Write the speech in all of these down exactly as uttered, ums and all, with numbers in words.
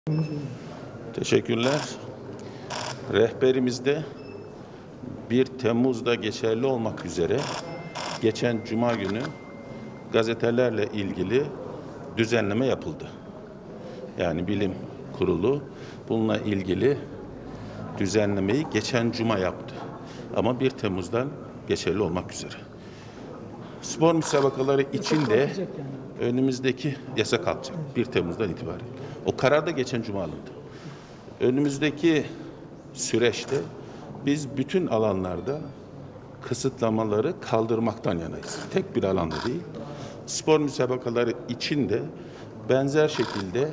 Teşekkürler. Rehberimizde bir Temmuz'da geçerli olmak üzere geçen Cuma günü gazetelerle ilgili düzenleme yapıldı. Yani bilim kurulu bununla ilgili düzenlemeyi geçen Cuma yaptı. Ama bir Temmuz'dan geçerli olmak üzere. Spor müsabakaları için de önümüzdeki yasa kalkacak. bir Temmuz'dan itibaren. O karar da geçen Cuma alındı. Önümüzdeki süreçte biz bütün alanlarda kısıtlamaları kaldırmaktan yanayız. Tek bir alanda değil. Spor müsabakaları için de benzer şekilde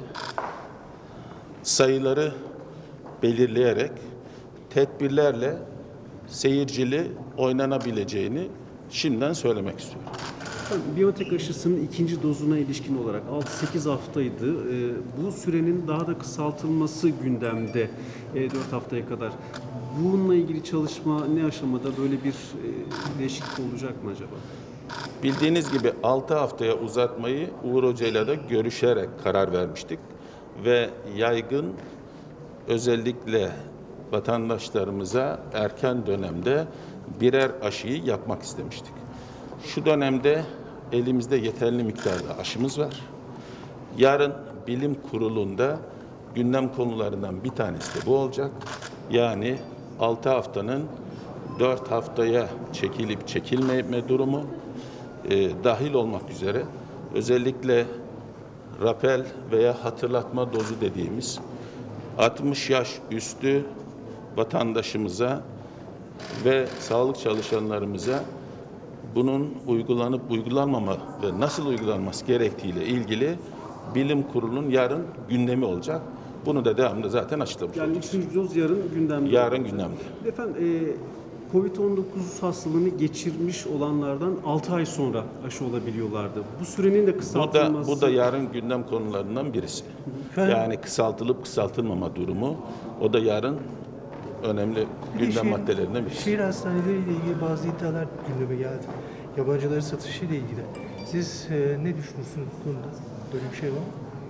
sayıları belirleyerek tedbirlerle seyircili oynanabileceğini şimdiden söylemek istiyorum. Biontech aşısının ikinci dozuna ilişkin olarak altı sekiz haftaydı. E, bu sürenin daha da kısaltılması gündemde e, dört haftaya kadar. Bununla ilgili çalışma ne aşamada, böyle bir e, değişiklik olacak mı acaba? Bildiğiniz gibi altı haftaya uzatmayı Uğur Hoca'yla da görüşerek karar vermiştik. Ve yaygın özellikle vatandaşlarımıza erken dönemde birer aşıyı yapmak istemiştik. Şu dönemde elimizde yeterli miktarda aşımız var. Yarın bilim kurulunda gündem konularından bir tanesi de bu olacak. Yani altı haftanın dört haftaya çekilip çekilmeme durumu e, dahil olmak üzere özellikle rapel veya hatırlatma dozu dediğimiz altmış yaş üstü vatandaşımıza ve sağlık çalışanlarımıza bunun uygulanıp uygulanmama ve nasıl uygulanması gerektiğiyle ilgili bilim kurulunun yarın gündemi olacak. Bunu da devamlı zaten açıklamış Yani olacağız. üçüncü doz yarın gündemde. Yarın gündemde. Efendim, e, kovid on dokuz hastalığını geçirmiş olanlardan altı ay sonra aşı olabiliyorlardı. Bu sürenin de Bu kısaltılması... da, bu da yarın gündem konularından birisi. Yani kısaltılıp kısaltılmama durumu, o da yarın önemli gündem şehir, maddelerinden birisi. Şehir hastaneleriyle ilgili bazı iddialar gündeme geldi. Yabancıların satışıyla ilgili. Siz e, ne düşünürsünüz bu konuda? Böyle bir şey var mı?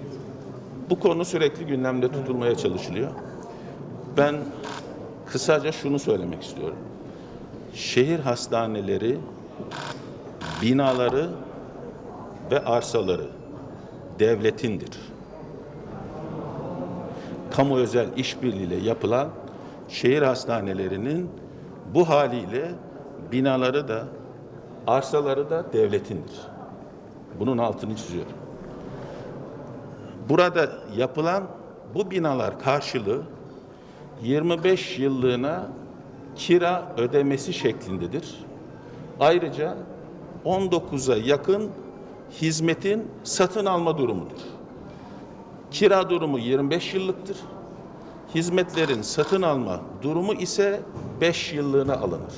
Bu konu sürekli gündemde tutulmaya çalışılıyor. Ben kısaca şunu söylemek istiyorum. Şehir hastaneleri, binaları ve arsaları devletindir. Kamu özel işbirliğiyle yapılan şehir hastanelerinin bu haliyle binaları da arsaları da devletindir. Bunun altını çiziyorum. Burada yapılan bu binalar karşılığı yirmi beş yıllığına kira ödemesi şeklindedir. Ayrıca on dokuza yakın hizmetin satın alma durumudur. Kira durumu yirmi beş yıllıktır. Hizmetlerin satın alma durumu ise beş yıllığına alınır.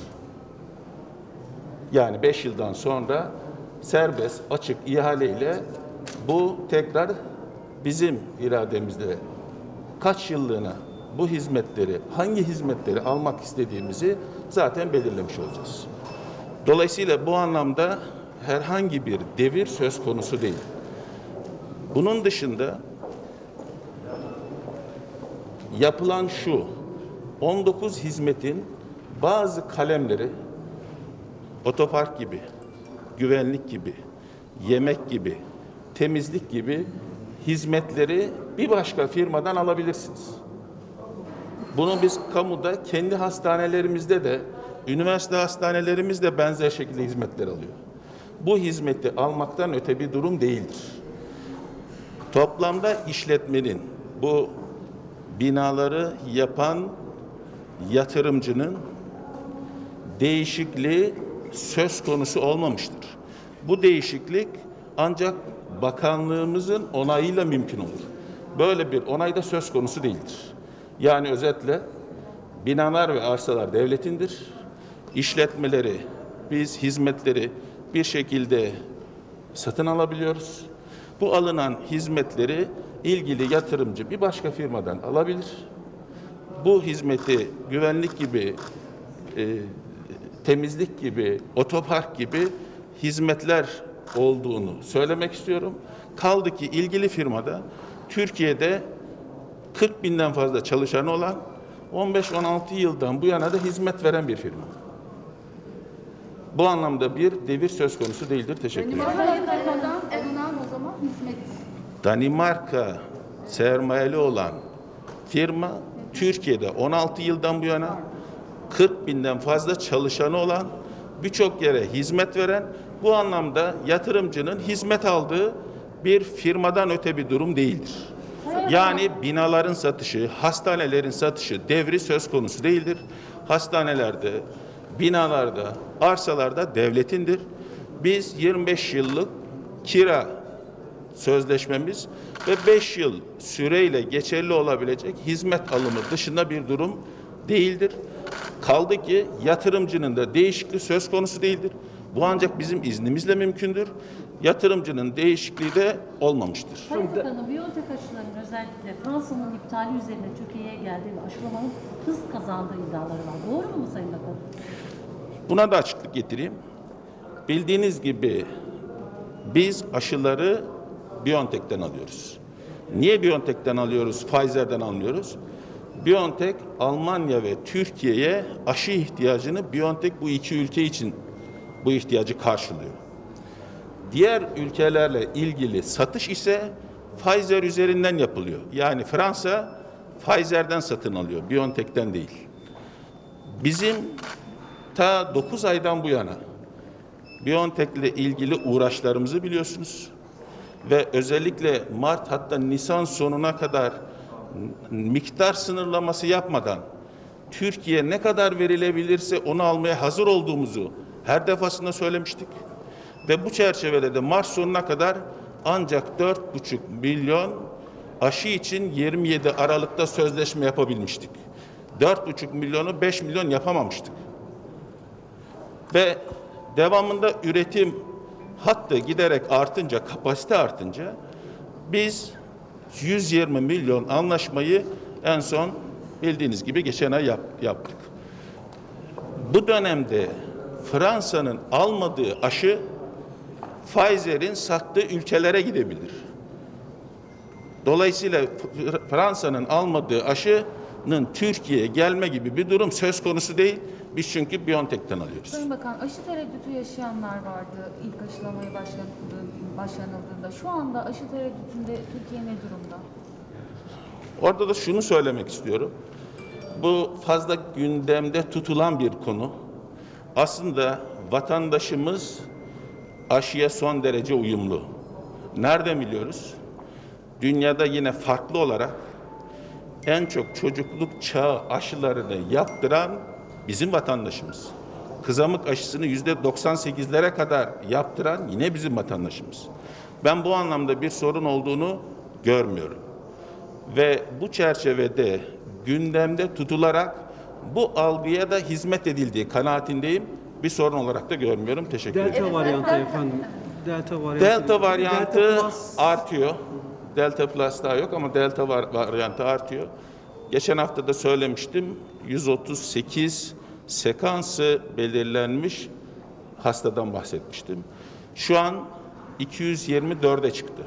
Yani beş yıldan sonra serbest, açık ihaleyle bu tekrar bizim irademizde kaç yıllığına bu hizmetleri, hangi hizmetleri almak istediğimizi zaten belirlemiş olacağız. Dolayısıyla bu anlamda herhangi bir devir söz konusu değil. Bunun dışında yapılan şu, on dokuz hizmetin bazı kalemleri otopark gibi, güvenlik gibi, yemek gibi, temizlik gibi hizmetleri bir başka firmadan alabilirsiniz. Bunu biz kamuda kendi hastanelerimizde de, üniversite hastanelerimizde benzer şekilde hizmetler alıyor. Bu hizmeti almaktan öte bir durum değildir. Toplamda işletmenin, bu binaları yapan yatırımcının değişikliği söz konusu olmamıştır. Bu değişiklik ancak bakanlığımızın onayıyla mümkün olur. Böyle bir onay da söz konusu değildir. Yani özetle binalar ve arsalar devletindir. İşletmeleri, biz hizmetleri bir şekilde satın alabiliyoruz. Bu alınan hizmetleri ilgili yatırımcı bir başka firmadan alabilir. Bu hizmeti güvenlik gibi, e, temizlik gibi, otopark gibi hizmetler olduğunu söylemek istiyorum. Kaldı ki ilgili firmada Türkiye'de kırk binden fazla çalışanı olan, on beş on altı yıldan bu yana da hizmet veren bir firma. Bu anlamda bir devir söz konusu değildir. Teşekkür ederim. Danimarka'dan alınan o zaman hizmet. Danimarka sermayeli olan firma Türkiye'de on altı yıldan bu yana kırk binden fazla çalışanı olan, birçok yere hizmet veren, bu anlamda yatırımcının hizmet aldığı bir firmadan öte bir durum değildir. Yani binaların satışı, hastanelerin satışı devri söz konusu değildir. Hastanelerde, binalarda, arsalarda devletindir. Biz yirmi beş yıllık kira sözleşmemiz ve beş yıl süreyle geçerli olabilecek hizmet alımı dışında bir durum değildir. Kaldı ki yatırımcının da değişikliği söz konusu değildir. Bu ancak bizim iznimizle mümkündür. Yatırımcının değişikliği de olmamıştır. Sayın Bakanım, Biontech aşılarının özellikle Fransa'nın iptali üzerine Türkiye'ye geldiği ve aşılamanın hız kazandığı iddiaları var. Doğru mu Sayın Bakanım? Buna da açıklık getireyim. Bildiğiniz gibi biz aşıları Biontech'ten alıyoruz. Niye Biontech'ten alıyoruz, Pfizer'den almıyoruz? Biontech, Almanya ve Türkiye'ye aşı ihtiyacını Biontech bu iki ülke için bu ihtiyacı karşılıyor. Diğer ülkelerle ilgili satış ise Pfizer üzerinden yapılıyor. Yani Fransa Pfizer'den satın alıyor, Biontech'ten değil. Bizim ta dokuz aydan bu yana Biontech'le ilgili uğraşlarımızı biliyorsunuz. Ve özellikle Mart, hatta Nisan sonuna kadar miktar sınırlaması yapmadan Türkiye ne kadar verilebilirse onu almaya hazır olduğumuzu her defasında söylemiştik. Ve bu çerçevede de Mart sonuna kadar ancak dört buçuk milyon aşı için yirmi yedi Aralık'ta sözleşme yapabilmiştik. dört buçuk milyonu beş milyon yapamamıştık. Ve devamında üretim hattı giderek artınca, kapasite artınca biz yüz yirmi milyon anlaşmayı en son bildiğiniz gibi geçen ay yap, yaptık. Bu dönemde Fransa'nın almadığı aşı Pfizer'in sattığı ülkelere gidebilir. Dolayısıyla Fransa'nın almadığı aşının Türkiye'ye gelme gibi bir durum söz konusu değil. Biz çünkü Biontech'ten alıyoruz. Sayın Bakan, aşı tereddütü yaşayanlar vardı ilk aşılamaya başlanıldığında. Şu anda aşı tereddütünde Türkiye ne durumda? Orada da şunu söylemek istiyorum. Bu fazla gündemde tutulan bir konu. Aslında vatandaşımız aşıya son derece uyumlu. Nerede biliyoruz? Dünyada yine farklı olarak en çok çocukluk çağı aşılarını yaptıran bizim vatandaşımız. Kızamık aşısını yüzde doksan sekizlere kadar yaptıran yine bizim vatandaşımız. Ben bu anlamda bir sorun olduğunu görmüyorum. Ve bu çerçevede gündemde tutularak bu algıya da hizmet edildiği kanaatindeyim. Bir sorun olarak da görmüyorum. Teşekkür ederim. Delta varyantı efendim. Delta varyantı. Delta varyantı Delta Plus. artıyor. Delta Plus daha yok ama Delta var, varyantı artıyor. Geçen hafta da söylemiştim. yüz otuz sekiz sekansı belirlenmiş hastadan bahsetmiştim. Şu an iki yüz yirmi dörde çıktı.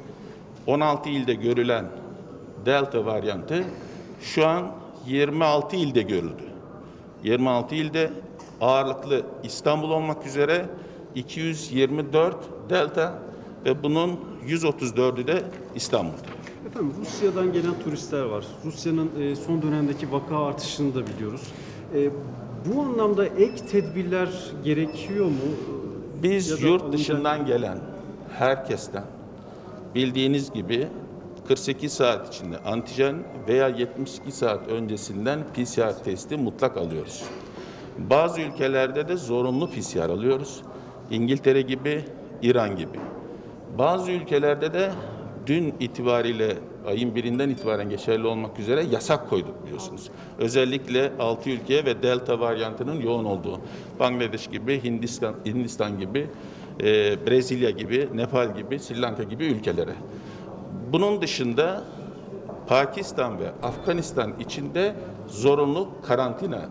on altı ilde görülen Delta varyantı şu an yirmi altı ilde görüldü. yirmi altı ilde ağırlıklı İstanbul olmak üzere iki yüz yirmi dört Delta ve bunun yüz otuz dördü de İstanbul'da. Efendim, Rusya'dan gelen turistler var. Rusya'nın e, son dönemdeki vaka artışını da biliyoruz. E, bu anlamda ek tedbirler gerekiyor mu? Biz Ya da yurt alınacak- dışından gelen herkesten bildiğiniz gibi kırk sekiz saat içinde antijen veya yetmiş iki saat öncesinden P C R testi mutlak alıyoruz. Bazı ülkelerde de zorunlu P C R alıyoruz. İngiltere gibi, İran gibi. Bazı ülkelerde de dün itibariyle ayın birinden itibaren geçerli olmak üzere yasak koyduk biliyorsunuz. Özellikle altı ülkeye ve Delta varyantının yoğun olduğu Bangladeş gibi, Hindistan, Hindistan gibi, e, Brezilya gibi, Nepal gibi, Sri Lanka gibi ülkelere. Bunun dışında Pakistan ve Afganistan içinde zorunlu karantina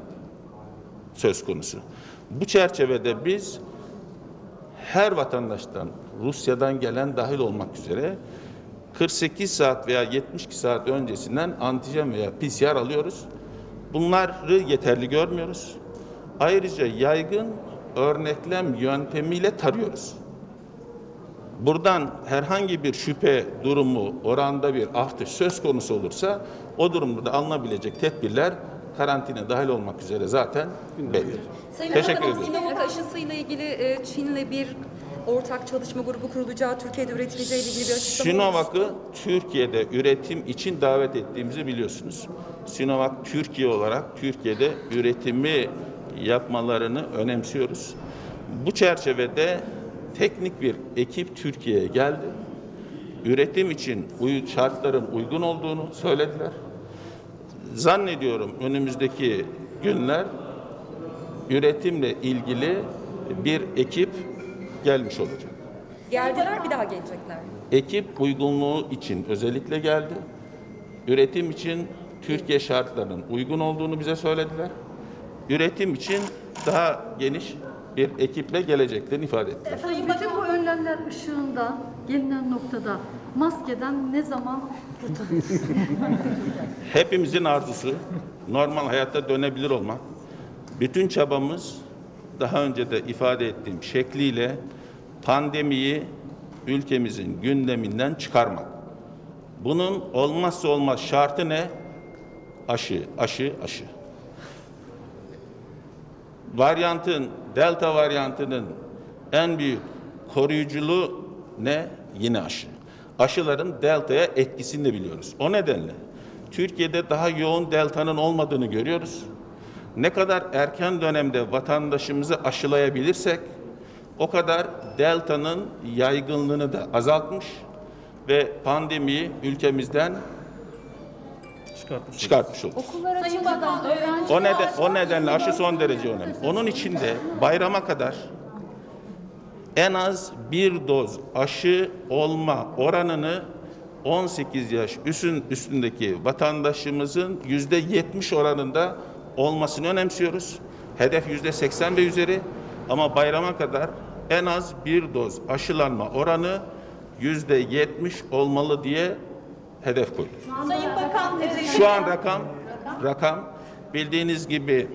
söz konusu. Bu çerçevede biz her vatandaştan, Rusya'dan gelen dahil olmak üzere kırk sekiz saat veya yetmiş iki saat öncesinden antijen veya P C R alıyoruz. Bunları yeterli görmüyoruz. Ayrıca yaygın örneklem yöntemiyle tarıyoruz. Buradan herhangi bir şüphe durumu, oranda bir artış söz konusu olursa o durumda da alınabilecek tedbirler karantina dahil olmak üzere zaten belli. Sayın Teşekkür Bakanım, ederim. Sinovac aşısıyla ilgili e, Çin'le bir ortak çalışma grubu kurulacağı, Türkiye'de üretileceği ile ilgili bir açıklama Sinovac'ı olmuştu. Türkiye'de üretim için davet ettiğimizi biliyorsunuz. Sinovac Türkiye olarak Türkiye'de üretimi yapmalarını önemsiyoruz. Bu çerçevede teknik bir ekip Türkiye'ye geldi. Üretim için uy- şartların uygun olduğunu söylediler. Zannediyorum önümüzdeki günler üretimle ilgili bir ekip gelmiş olacak. Geldiler, bir daha gelecekler. Ekip uygunluğu için özellikle geldi. Üretim için Türkiye şartlarının uygun olduğunu bize söylediler. Üretim için daha geniş bir ekiple geleceklerini ifade ettiler. Efendim, bütün bu önlemler ışığında gelinen noktada maskeden ne zaman kurtuluruz? Hepimizin arzusu normal hayatta dönebilir olmak. Bütün çabamız daha önce de ifade ettiğim şekliyle pandemiyi ülkemizin gündeminden çıkarmak. Bunun olmazsa olmaz şartı ne? Aşı, aşı, aşı. Varyantın, delta varyantının en büyük koruyuculuğu ne? Yine aşı. Aşıların deltaya etkisini de biliyoruz. O nedenle Türkiye'de daha yoğun deltanın olmadığını görüyoruz. Ne kadar erken dönemde vatandaşımızı aşılayabilirsek o kadar deltanın yaygınlığını da azaltmış ve pandemiyi ülkemizden Çıkartmış. çıkartmış olur. Okullar açılmadan öğrenci O, neden, o nedenle aşı son derece önemli. Onun için de bayrama kadar en az bir doz aşı olma oranını on sekiz yaş üstün, üstündeki vatandaşımızın yüzde yetmiş oranında olmasını önemsiyoruz. Hedef yüzde seksen ve üzeri ama bayrama kadar en az bir doz aşılanma oranı yüzde yetmiş olmalı diye hedef koyduk. Sayın Bakan, e, Şu an rakam, rakam bildiğiniz gibi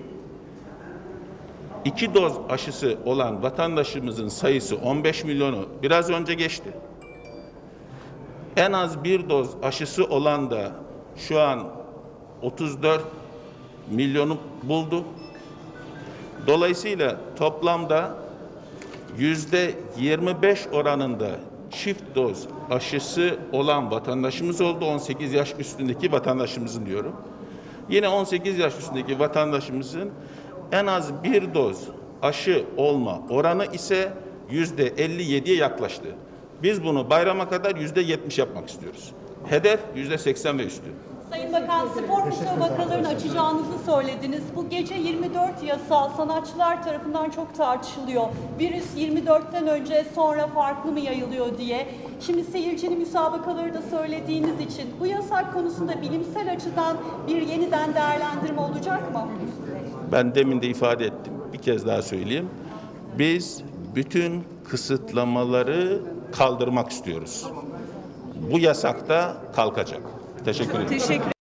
iki doz aşısı olan vatandaşımızın sayısı on beş milyonu biraz önce geçti. En az bir doz aşısı olan da şu an otuz dört milyonu buldu. Dolayısıyla toplamda yüzde yirmi beş oranında çift doz aşısı olan vatandaşımız oldu. on sekiz yaş üstündeki vatandaşımızın diyorum. Yine on sekiz yaş üstündeki vatandaşımızın en az bir doz aşı olma oranı ise yüzde elli yediye yaklaştı. Biz bunu bayrama kadar yüzde yetmiş yapmak istiyoruz. Hedef yüzde seksen ve üstü. Sayın Bakan, spor müsabakalarını açacağınızı söylediniz. Bu gece yirmi dört yasa sanatçılar tarafından çok tartışılıyor. Virüs yirmi dörtten önce sonra farklı mı yayılıyor diye. Şimdi seyircili müsabakaları da söylediğiniz için bu yasak konusunda bilimsel açıdan bir yeniden değerlendirme olacak mı? Ben demin de ifade ettim. Bir kez daha söyleyeyim. Biz bütün kısıtlamaları kaldırmak istiyoruz. Bu yasak da kalkacak. Teşekkür ederim. Teşekkür